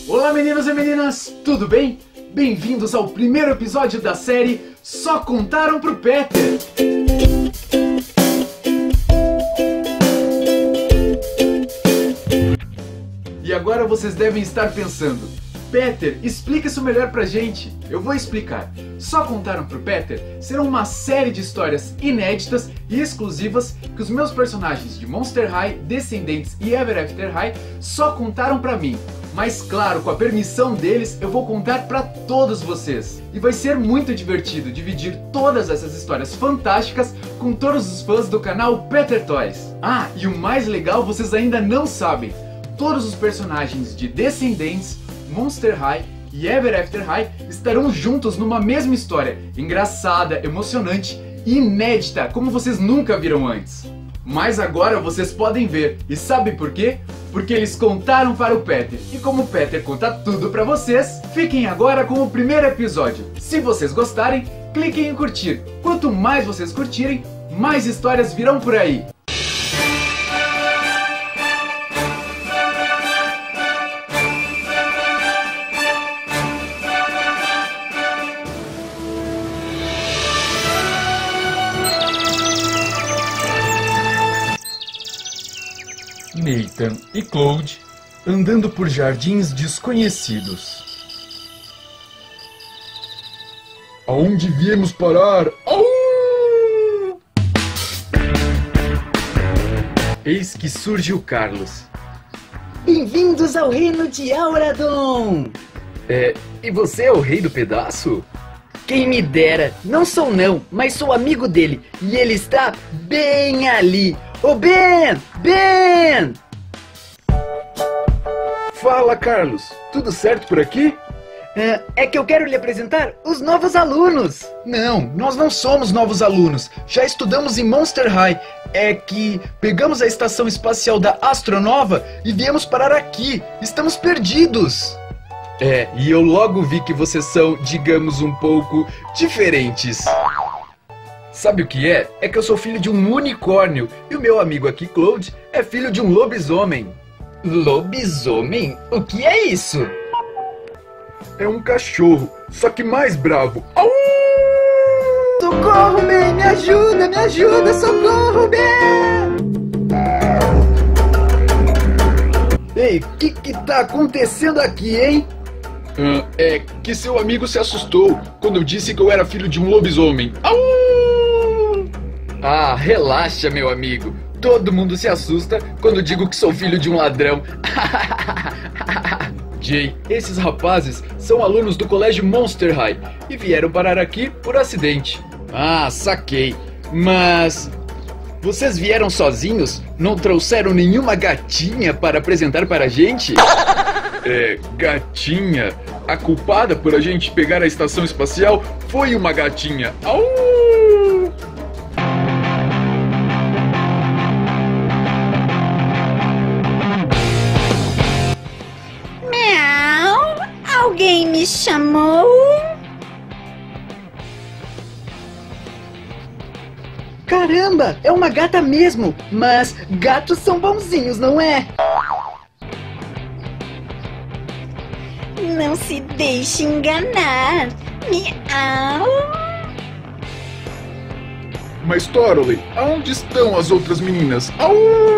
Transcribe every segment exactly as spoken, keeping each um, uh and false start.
Olá meninos e meninas, tudo bem? Bem-vindos ao primeiro episódio da série Só Contaram pro Peter! E agora vocês devem estar pensando: Peter, explica isso melhor pra gente. Eu vou explicar. Só Contaram pro Peter será uma série de histórias inéditas e exclusivas que os meus personagens de Monster High, Descendentes e Ever After High só contaram pra mim. Mas claro, com a permissão deles, eu vou contar pra todos vocês. E vai ser muito divertido dividir todas essas histórias fantásticas com todos os fãs do canal Peter Toys. Ah, e o mais legal vocês ainda não sabem. Todos os personagens de Descendentes, Monster High e Ever After High estarão juntos numa mesma história, engraçada, emocionante e inédita, como vocês nunca viram antes. Mas agora vocês podem ver, e sabe por quê? Porque eles contaram para o Peter, e como o Peter conta tudo pra vocês, fiquem agora com o primeiro episódio. Se vocês gostarem, cliquem em curtir. Quanto mais vocês curtirem, mais histórias virão por aí. Nathan e Claude andando por jardins desconhecidos. Aonde viemos parar? Au! Eis que surge o Carlos. Bem-vindos ao reino de Auradon! É, e você é o rei do pedaço? Quem me dera, não sou não, mas sou amigo dele, e ele está bem ali. Ô Ben! Ben! Fala, Carlos. Tudo certo por aqui? É, é que eu quero lhe apresentar os novos alunos. Não, nós não somos novos alunos. Já estudamos em Monster High. É que pegamos a estação espacial da Astronova e viemos parar aqui. Estamos perdidos. É, e eu logo vi que vocês são, digamos, um pouco diferentes. Sabe o que é? É que eu sou filho de um unicórnio e o meu amigo aqui, Claude, é filho de um lobisomem. Lobisomem? O que é isso? É um cachorro, só que mais bravo. Au! Socorro, Ben! Me ajuda, me ajuda! Socorro, Ben! Ei, o que que tá acontecendo aqui, hein? Uh, é que seu amigo se assustou quando eu disse que eu era filho de um lobisomem. Au! Ah, relaxa, meu amigo. Todo mundo se assusta quando digo que sou filho de um ladrão. Jay, esses rapazes são alunos do colégio Monster High e vieram parar aqui por acidente. Ah, saquei. Mas... vocês vieram sozinhos? Não trouxeram nenhuma gatinha para apresentar para a gente? É, gatinha? A culpada por a gente pegar a estação espacial foi uma gatinha. Au! Alguém me chamou? Caramba, é uma gata mesmo, mas gatos são bonzinhos, não é? Não se deixe enganar. Miau. Mas Torley, aonde estão as outras meninas? Au!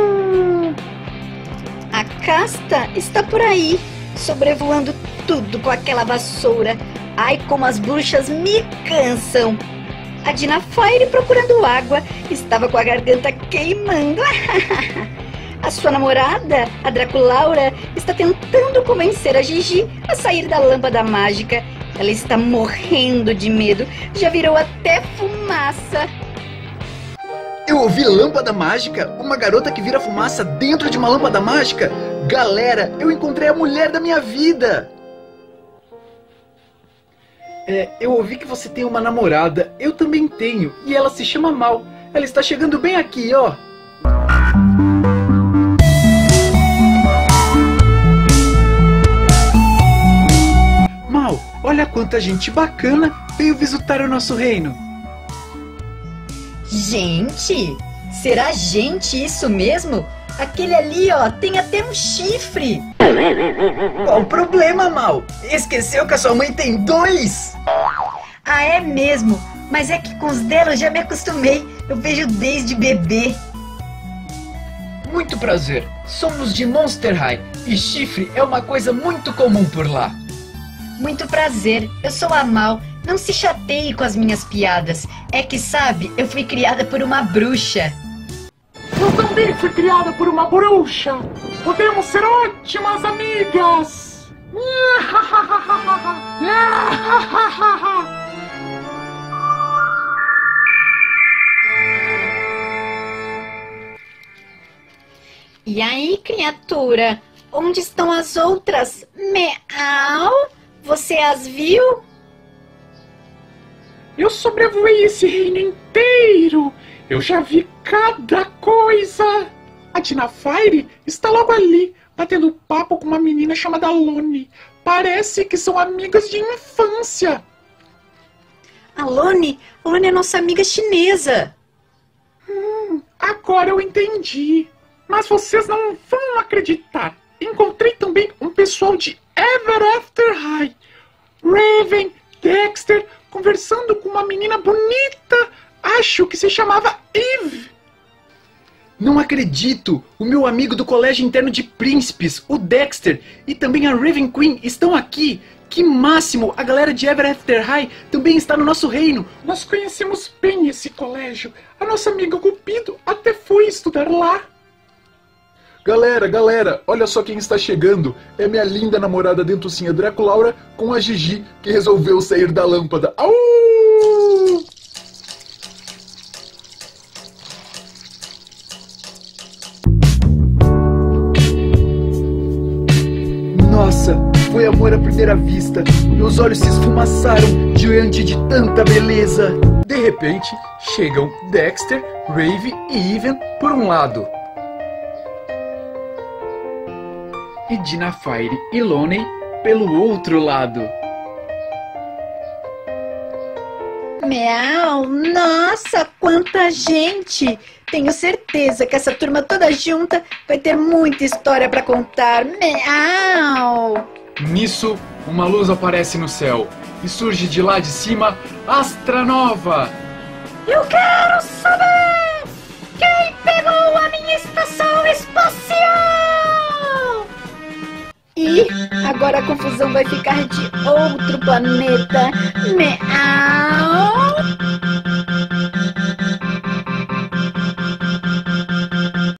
A casta está por aí, sobrevoando tudo com aquela vassoura. Ai, como as bruxas me cansam. A Dina Fire, procurando água, estava com a garganta queimando. A sua namorada, a Draculaura, está tentando convencer a Gigi a sair da lâmpada mágica. Ela está morrendo de medo, já virou até fumaça. Eu ouvi lâmpada mágica? Uma garota que vira fumaça dentro de uma lâmpada mágica? Galera, eu encontrei a mulher da minha vida! É, eu ouvi que você tem uma namorada, eu também tenho, e ela se chama Mal. Ela está chegando bem aqui, ó. Mal, olha quanta gente bacana veio visitar o nosso reino. Gente? Será gente isso mesmo? Aquele ali, ó, tem até um chifre. Qual o problema, Mal? Esqueceu que a sua mãe tem dois? Ah, é mesmo? Mas é que com os dela eu já me acostumei. Eu vejo desde bebê. Muito prazer, somos de Monster High e chifre é uma coisa muito comum por lá. Muito prazer, eu sou a Mal. Não se chateie com as minhas piadas. É que, sabe, eu fui criada por uma bruxa. Eu também fui criada por uma bruxa. Podemos ser ótimas amigas. E aí, criatura? Onde estão as outras? Meau? Você as viu? Eu sobrevoei esse reino inteiro. Eu já vi cada coisa. A Dinafire está logo ali, batendo papo com uma menina chamada Lone. Parece que são amigas de infância. A Lone? A Lone é nossa amiga chinesa. Hum, agora eu entendi. Mas vocês não vão acreditar. Encontrei também um pessoal de Ever After High. Raven, Dexter, conversando com uma menina bonita. Acho que se chamava Eve. Não acredito! O meu amigo do colégio interno de príncipes, o Dexter, e também a Raven Queen estão aqui. Que máximo! A galera de Ever After High também está no nosso reino. Nós conhecemos bem esse colégio. A nossa amiga Cupido até foi estudar lá. Galera, galera, olha só quem está chegando. É minha linda namorada dentucinha Draculaura com a Gigi, que resolveu sair da lâmpada. Au! Nossa, foi amor à primeira vista. Meus olhos se esfumaçaram diante de tanta beleza. De repente, chegam Dexter, Rave e Even por um lado. E Dinafire e Lone pelo outro lado. Meau, nossa, quanta gente! Tenho certeza que essa turma toda junta vai ter muita história pra contar. Meau! Nisso, uma luz aparece no céu e surge de lá de cima Astra Nova. Eu quero saber quem pegou a minha estação espacial! E agora a confusão vai ficar de outro planeta. Meau!